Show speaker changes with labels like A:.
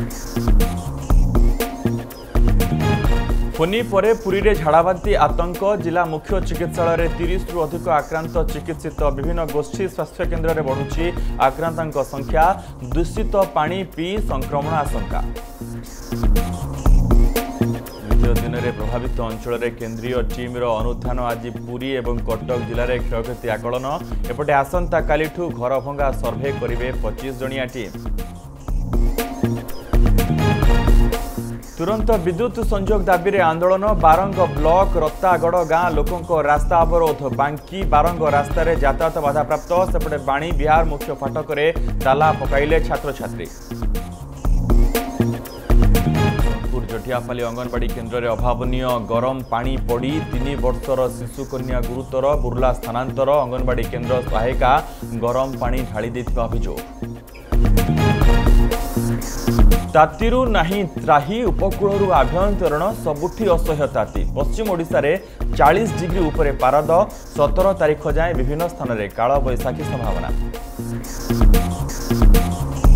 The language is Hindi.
A: फोनी परे पुरी रे झाड़ाबांती आतंक जिला मुख्य चिकित्सालय 30 रु अधिक आक्रांत चिकित्सित विभिन्न गोष्ठी स्वास्थ्य केन्द्र में बढ़ुची आक्रांतांक संख्या दूषित पानी पी संक्रमण आशंका द्वितीय दिन में प्रभावित अंचल में केंद्रीय टीम अनुधान आज पुरी और कटक जिले में क्षयक्षति आकलन एपटे आसंता कालिठू घर भंगा सर्भे करेंगे 25 जणिया टीम। तुरंत विद्युत संजोग दाबी रे आंदोलन बारंग ब्लॉक रत्तागढ़ गाँ लोकों रास्ता अवरोध बांकी बारंग रास्तार यातायात बाधा प्राप्त सेपटे बाणी बिहार मुख्य फाटक ताला पकाइले छात्र छात्री। सोनपुर जटियापाली अंगनवाड़ी केन्द्र में अभावनीय गरम पानी पड़ी 3 वर्षर शिशुकन्या गुरुतर बुर्ला स्थानांतर अंगनवाड़ी केन्द्र सहायिका गरम पानी ढाली देथिबा अभियोग। तातीरू नाही त्राही उपकूल आभ्यंतरण सबुठी असह्य ताती पश्चिम ओडिशा रे 40 डिग्री उपरे पारद 17 तारीख जाए विभिन्न स्थान में काल बैशाखी संभावना।